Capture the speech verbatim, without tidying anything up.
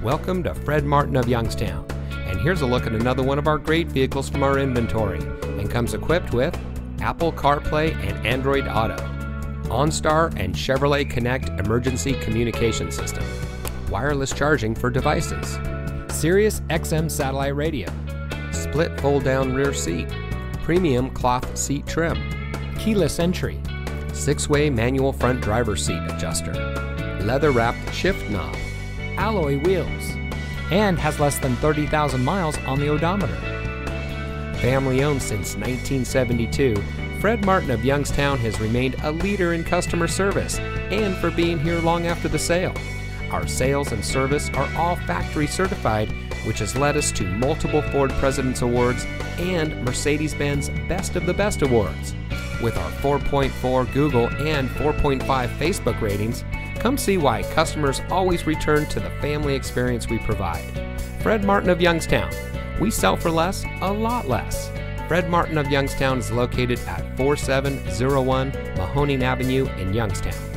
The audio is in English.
Welcome to Fred Martin of Youngstown, and here's a look at another one of our great vehicles from our inventory, and comes equipped with Apple CarPlay and Android Auto, OnStar and Chevrolet Connect emergency communication system, wireless charging for devices, Sirius X M satellite radio, split fold-down rear seat, premium cloth seat trim, keyless entry, six-way manual front driver's seat adjuster, leather-wrapped shift knob, alloy wheels, and has less than thirty thousand miles on the odometer. Family owned since nineteen seventy-two, Fred Martin of Youngstown has remained a leader in customer service and for being here long after the sale. Our sales and service are all factory certified, which has led us to multiple Ford President's Awards and Mercedes-Benz Best of the Best Awards. With our four point four Google and four point five Facebook ratings, come see why customers always return to the family experience we provide. Fred Martin of Youngstown. We sell for less, a lot less. Fred Martin of Youngstown is located at four seven zero one Mahoning Avenue in Youngstown.